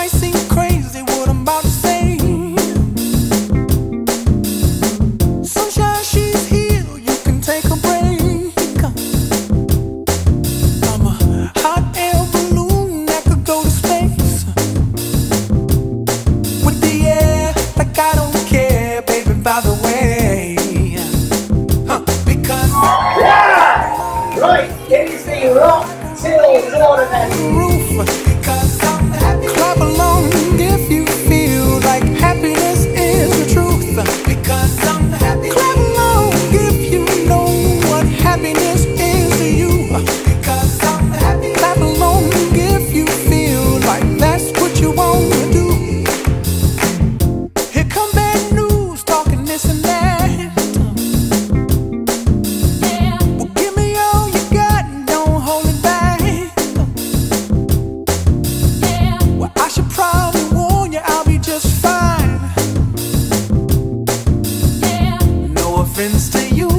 might seem crazy what I'm about to say. Sunshine, she's here, you can take a break. I'm a hot air balloon that could go to space with the air, like I don't care, baby, by the way. Because yeah! Right, can you see rock till water roof. Because I'm happy. Clap along if you feel like happiness is the truth. Because I'm happy. Clap along if you know what happiness is to you. Because I'm happy. Clap along if you feel like that's what you want to do. Here come bad news, talking this and that. Yeah. Well, give me all you got and don't hold it back. Yeah. Well, I should probably warn you, I'll be just fine. Yeah. No offense to you,